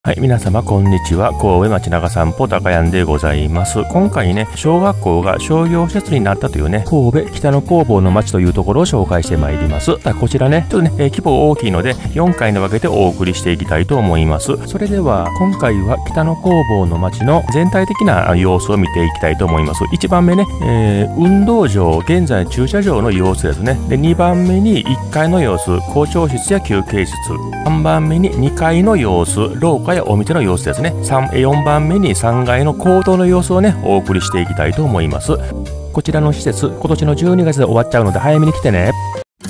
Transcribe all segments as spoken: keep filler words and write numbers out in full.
はい、皆様こんにちは。神戸町中散歩高谷でございます。今回ね、小学校が商業施設になったというね、神戸北野工房の町というところを紹介してまいります。こちらね、ちょっとね、えー、規模大きいのでよんかいに分けてお送りしていきたいと思います。それでは今回は北野工房の町の全体的な様子を見ていきたいと思います。いちばんめね、えー、運動場、現在駐車場の様子ですね。で、にばんめにいっかいの様子、校長室や休憩室。さんばんめににかいの様子、廊下やお店の様子ですね。よんばんめにさんがいの講堂の様子をね、お送りしていきたいと思います。こちらの施設、今年のじゅうにがつで終わっちゃうので早めに来てね。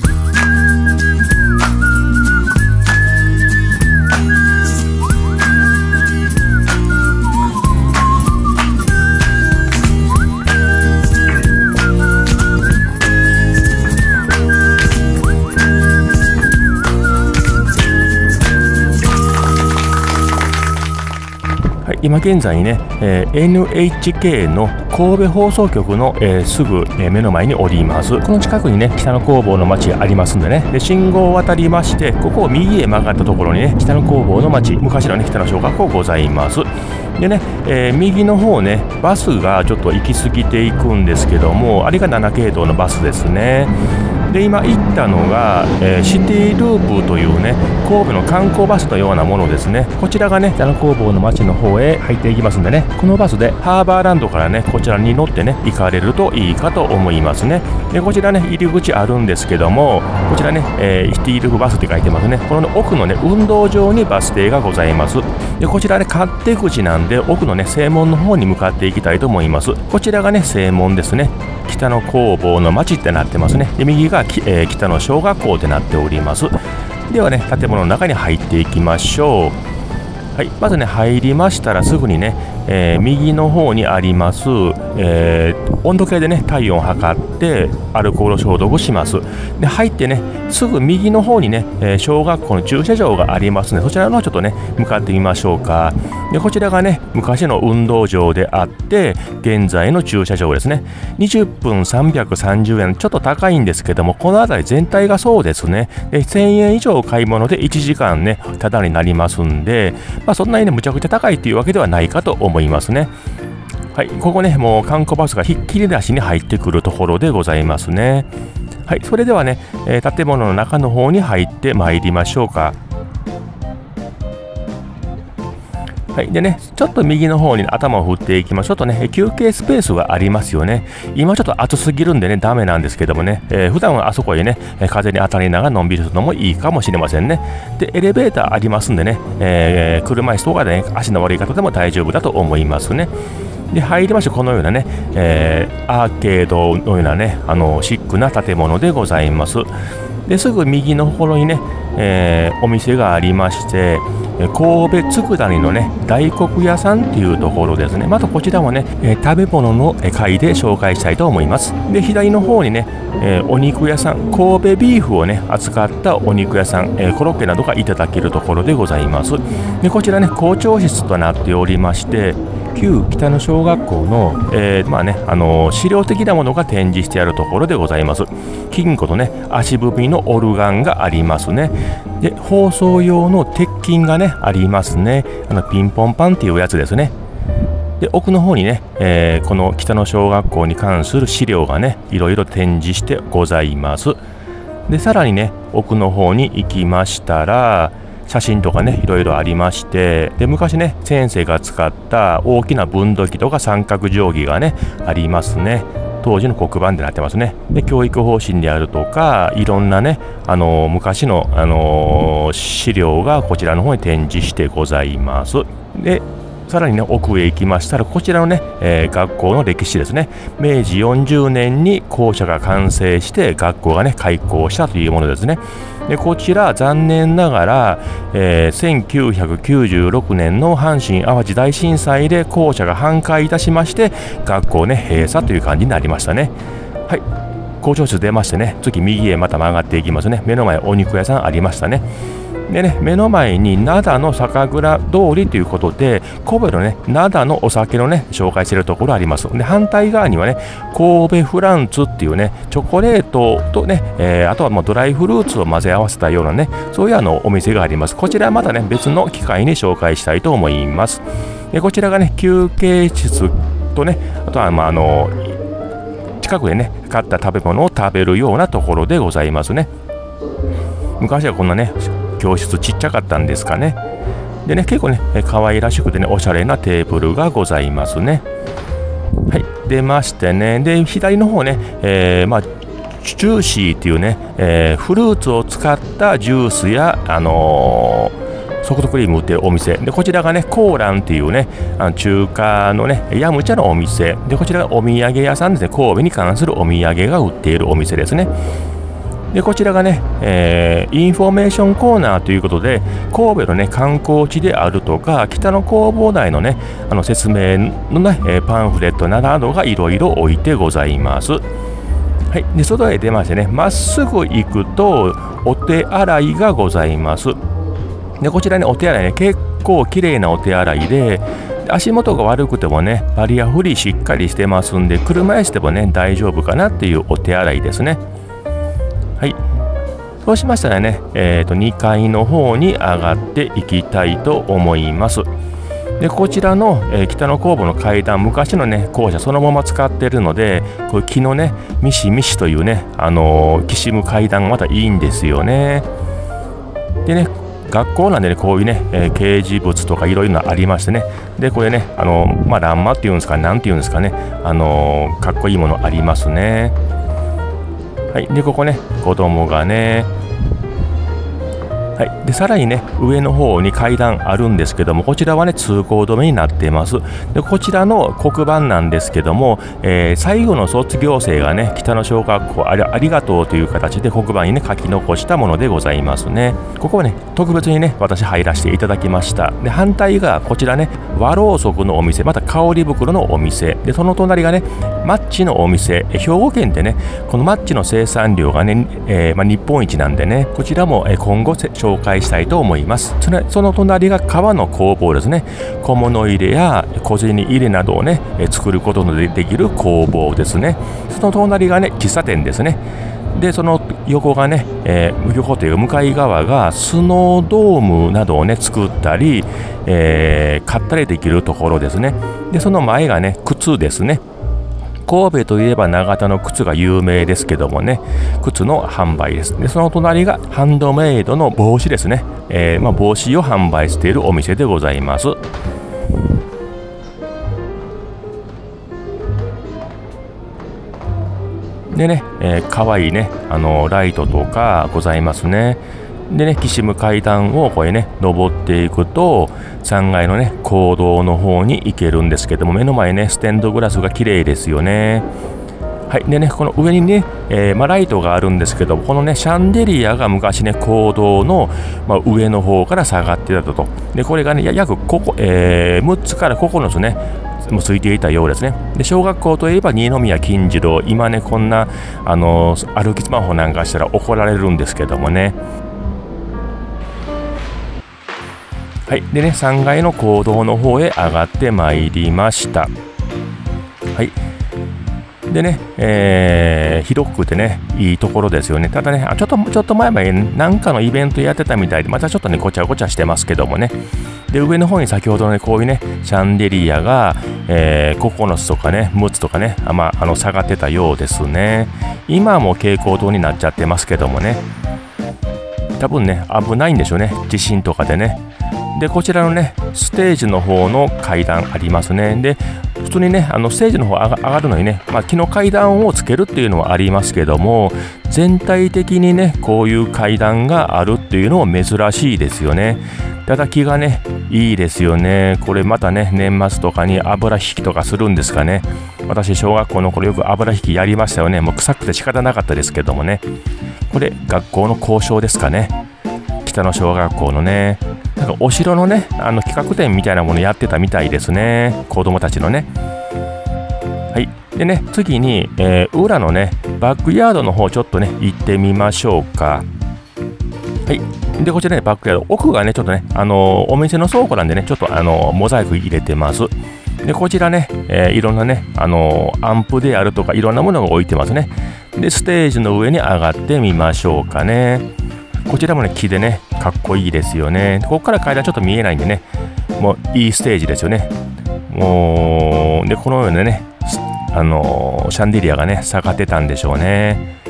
今現在ね、えー、エヌエイチケー の神戸放送局の、えー、すぐ、えー、目の前におります。この近くにね、北野工房の町がありますんでね、で信号を渡りまして、ここを右へ曲がったところにね、北野工房の町、昔のね、北野小学校ございます。でね、えー、右の方ね、バスがちょっと行き過ぎていくんですけども、あれがななけいとうのバスですね。で今行ったのが、えー、シティループというね、神戸の観光バスのようなものですね。こちらがね、北野工房の町の方へ入っていきますんでね、このバスでハーバーランドからね、こちらに乗ってね、行かれるといいかと思いますね。でこちらね、入り口あるんですけども、こちらね、えー、シティループバスって書いてますね。この、ね、奥のね、運動場にバス停がございます。でこちらね、勝手口なんで、奥のね、正門の方に向かっていきたいと思います。こちらがね、正門ですね。北野工房の町ってなってますね。で右が、えー、北野小学校ってなっております。ではね、建物の中に入っていきましょう。はい、まずね、入りましたらすぐにね、えー、右の方にあります、えー、温度計でね、体温を測ってアルコール消毒します。で入ってね、すぐ右の方にね、えー、小学校の駐車場がありますので、そちらの方ちょっとね、向かってみましょうか。でこちらがね、昔の運動場であって現在の駐車場ですね。にじゅっぷんさんびゃくさんじゅうえん、ちょっと高いんですけども、この辺り全体がそうですね。でせんえん以上買い物でいちじかんね、タダになりますんで、まあ、そんなにね、むちゃくちゃ高いっていうわけではないかと思いますね。はい、ここね、もう観光バスがひっきりなしに入ってくるところでございますね。はい、それではね、えー、建物の中の方に入ってまいりましょうか。はい、でね、ちょっと右の方に頭を振っていきましょうとね、休憩スペースがありますよね。今ちょっと暑すぎるんでね、ダメなんですけどもね、えー、普段はあそこへね、風に当たりながらのんびりするのもいいかもしれませんね。で、エレベーターありますんでね、えー、車椅子とかでね、足の悪い方でも大丈夫だと思いますね。で入りまして、このようなね、えー、アーケードのようなね、あのシックな建物でございます。ですぐ右のところにね、えー、お店がありまして、神戸佃煮のね、大黒屋さんっていうところですね。またこちらもね、えー、食べ物の回で紹介したいと思います。で左の方にね、えー、お肉屋さん、神戸ビーフをね扱ったお肉屋さん、えー、コロッケなどがいただけるところでございます。でこちらね、校長室となっておりまして、旧北野小学校の、えー、まあね、あのー、資料的なものが展示してあるところでございます。金庫とね、足踏みのオルガンがありますね。で放送用の鉄筋がねありますね。あのピンポンパンっていうやつですね。で奥の方にね、えー、この北野小学校に関する資料がねいろいろ展示してございます。でさらにね、奥の方に行きましたら、写真とかねいろいろありまして、で昔ね先生が使った大きな分度器とか三角定規がねありますね。当時の黒板でなってますね。で教育方針であるとか、いろんなね、あのー、昔の、あのー、資料がこちらの方に展示してございます。でさらにね、奥へ行きましたら、こちらのね、えー、学校の歴史ですね。めいじよんじゅうねんに校舎が完成して学校がね開校したというものですね。でこちら残念ながら、えー、せんきゅうひゃくきゅうじゅうろくねんの阪神・淡路大震災で校舎が半壊いたしまして、学校ね閉鎖という感じになりましたね。はい、校長室出ましてね、次右へまた曲がっていきますね。目の前お肉屋さんありましたね。 でね、目の前に灘の酒蔵通りということで、神戸のね、灘のお酒のね、紹介しているところあります。で、反対側にはね、神戸フランツっていうね、チョコレートとね、えー、あとはもうドライフルーツを混ぜ合わせたようなね、そういうあのお店があります。こちらはまたね、別の機会に紹介したいと思います。で、こちらがね、休憩室とね、あとはまああの、近くでね、買った食べ物を食べるようなところでございますね。昔はこんなね、教室ちっちゃかったんですかね。でね、結構ね、可愛らしくてね、おしゃれなテーブルがございますね。はい、出ましてね、で、左の方ね、えー、まあ、ジューシーっていうね、えー、フルーツを使ったジュースや、あのー、ソフトクリーム売ってるお店で、こちらがね、コーランっていうね、あの中華のね、ヤムチャのお店で、こちらがお土産屋さんですね。神戸に関するお土産が売っているお店ですね。で、こちらがね、えー、インフォメーションコーナーということで、神戸のね、観光地であるとか、北の弘法大のね、あの説明のね、えー、パンフレットなどがいろいろ置いてございます。はい。で、外へ出ましてね、まっすぐ行くと、お手洗いがございます。で、こちらね、お手洗いね、結構綺麗なお手洗いで、足元が悪くてもね、バリアフリーしっかりしてますんで、車椅子でもね、大丈夫かなっていうお手洗いですね。はい。そうしましたらね、えーと、にかいの方に上がっていきたいと思います。で、こちらの、えー、北の工房の階段、昔のね、校舎そのまま使ってるので、これ木のね、ミシミシというね、あのー、きしむ階段がまたいいんですよね。でね、学校なんでね、こういうね、えー、掲示物とかいろいろありましてね、で、これね、あのー、まあ、欄間っていうんですか、なんていうんですかね、あのー、かっこいいものありますね。はい、でここね、子供がね、はい、でさらにね、上の方に階段あるんですけども、こちらはね、通行止めになっています。でこちらの黒板なんですけども、えー、最後の卒業生がね、北の小学校あり、ありがとうという形で黒板にね、書き残したものでございますね。ここはね、特別にね、私入らせていただきました。で、反対がこちらね、和ろうそくのお店、また香り袋のお店、で、その隣がね、マッチのお店、兵庫県でね、このマッチの生産量がね、えーまあ、日本一なんでね、こちらも今後紹介したいと思います。その隣が革の工房ですね。小物入れや小銭入れなどをね、作ることのできる工房ですね。その隣がね、喫茶店ですね。で、その横がね、えー、横という向かい側がスノードームなどをね、作ったり、えー、買ったりできるところですね。で、その前がね、靴ですね。神戸といえば長田の靴が有名ですけどもね、靴の販売です。で、その隣がハンドメイドの帽子ですね。えーまあ、帽子を販売しているお店でございます。でね、えー、かわいいね、あのライトとかございますね。でね、きしむ階段をこれね、登っていくと、さんがいのね、講堂の方に行けるんですけども、目の前ね、ステンドグラスが綺麗ですよね。はい。でね、この上にね、えーまあ、ライトがあるんですけども、このね、シャンデリアが昔ね、講堂の、まあ、上の方から下がってたと。で、これがね、約ここ、えー、むっつからここのつね、もついていたようですね。で、小学校といえば新宮金次郎、今ね、こんな、あのー、歩きスマホなんかしたら怒られるんですけどもね。はい。でね、さんがいの講堂の方へ上がってまいりました。はい。でね、えー、広くてね、いいところですよね。ただね、ちょっと、ちょっと前までなんかのイベントやってたみたいで、またちょっとね、ごちゃごちゃしてますけどもね。で、上の方に先ほどね、こういうね、シャンデリアが、えー、ここのつとかね、むっつとかね、あまあ、あの、下がってたようですね。今はもう蛍光灯になっちゃってますけどもね。多分ね、危ないんでしょうね。地震とかでね。で、こちらのね、ステージの方の階段ありますね。で、普通にね、あのステージの方上が、上がるのにね、まあ、木の階段をつけるっていうのはありますけども、全体的にね、こういう階段があるっていうのも珍しいですよね。ただ木がね、いいですよね。これまたね、年末とかに油引きとかするんですかね。私、小学校の頃よく油引きやりましたよね。もう臭くて仕方なかったですけどもね。これ、学校の校章ですかね。北の小学校のね。なんかお城のね、あの企画展みたいなものやってたみたいですね。子供たちのね。はい。でね、次に、えー、裏のね、バックヤードの方ちょっとね、行ってみましょうか。はい。 で、こちらね、バックヤード。奥がね、ちょっとね、あのー、お店の倉庫なんでね、ちょっとあのー、モザイク入れてます。で、こちらね、えー、いろんなね、あのー、アンプであるとか、いろんなものが置いてますね。で、ステージの上に上がってみましょうかね。こちらもね、木でね、かっこいいですよね。ここから階段ちょっと見えないんでね、もういいステージですよね。もう、で、このようなね、あのー、シャンデリアがね、下がってたんでしょうね。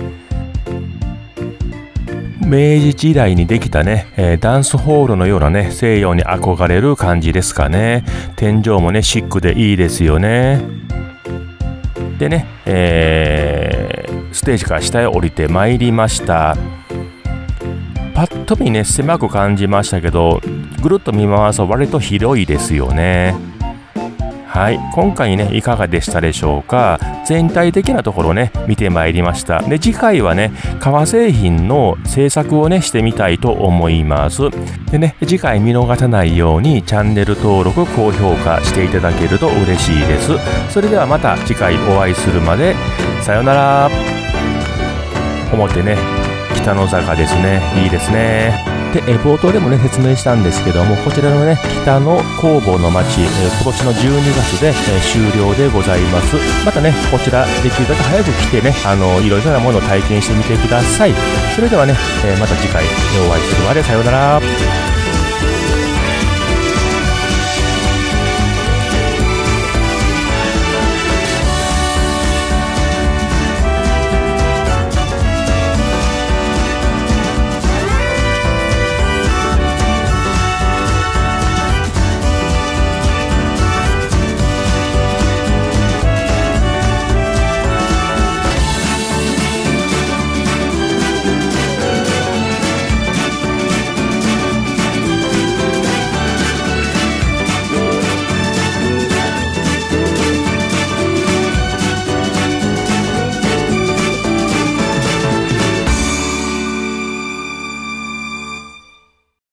明治時代にできたね、えー、ダンスホールのようなね、西洋に憧れる感じですかね。天井もね、シックでいいですよね。でね、えー、ステージから下へ降りてまいりました。パッと見ね、狭く感じましたけど、ぐるっと見回すと割と広いですよね。はい、今回ね、いかがでしたでしょうか。全体的なところね、見てまいりました。で、次回はね、革製品の制作をね、してみたいと思います。でね、次回見逃さないようにチャンネル登録、高評価していただけると嬉しいです。それではまた次回お会いするまで、さよなら。表ね、北の坂ですね。いいですね。で、冒頭でもね、説明したんですけども、こちらのね、北の工房の町、今年のじゅうにがつで終了でございます。またね、こちら、できるだけ早く来てね、あの、いろいろなものを体験してみてください。それではね、また次回お会いするまで、さようなら。